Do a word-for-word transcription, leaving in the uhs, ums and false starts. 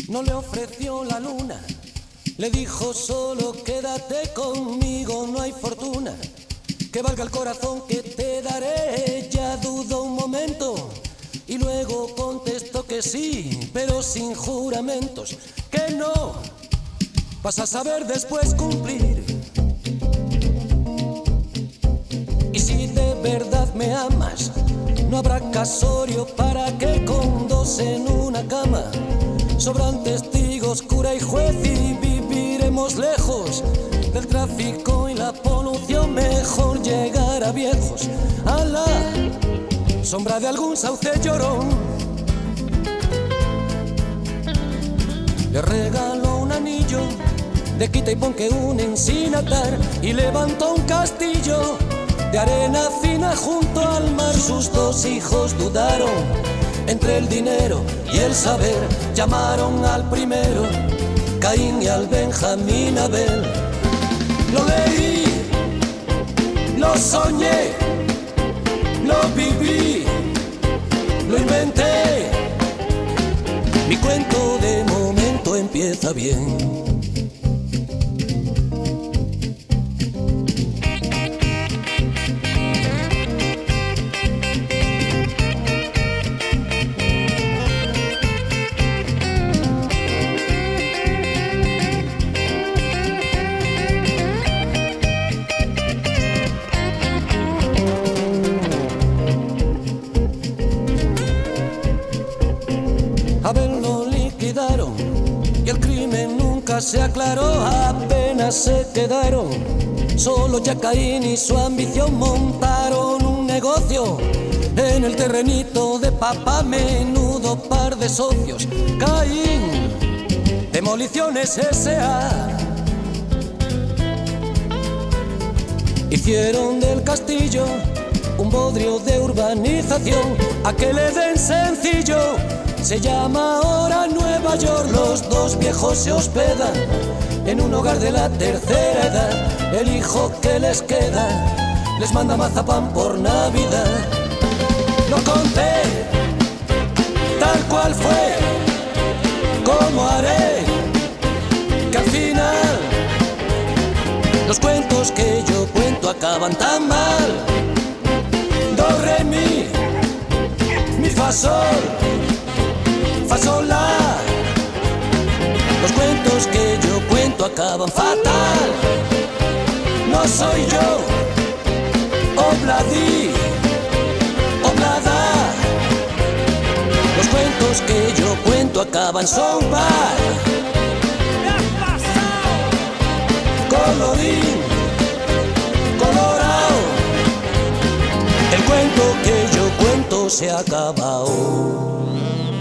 No le ofreció la luna, le dijo solo quédate conmigo, no hay fortuna que valga el corazón que te daré. Ella dudó un momento y luego contestó que sí, pero sin juramentos, que no, vas a saber después cumplir. Y si de verdad me amas, no habrá casorio para que con dos en una cama. Sobran testigos, cura y juez y viviremos lejos del tráfico y la polución. Mejor llegar a viejos a la sombra de algún sauce llorón. Le regaló un anillo de quita y pon que unen sin atar y levantó un castillo de arena fina junto al mar. Sus dos hijos dudaron entre el dinero y el saber. Llamaron al primero Caín y al Benjamín Abel. Lo leí, lo soñé, lo viví, lo inventé. Mi cuento de momento empieza bien. Abel lo liquidaron y el crimen nunca se aclaró. Apenas se quedaron solo ya Caín y su ambición. Montaron un negocio en el terrenito de papá, menudo par de socios. Caín, Demoliciones S A Hicieron del castillo un bodrio de urbanización, a que le den sencillo. Se llama ahora Nueva York. Los dos viejos se hospedan en un hogar de la tercera edad. El hijo que les queda les manda mazapán por Navidad. Lo conté tal cual fue, como haré que al final los cuentos que yo cuento acaban tan mal. Do, re, mi, mi, fa, sol, fa, sol, la. Los cuentos que yo cuento acaban fatal. No soy yo, obladí, oblada. Los cuentos que yo cuento acaban son par. Colorín colorado, el cuento que yo cuento se ha acabado.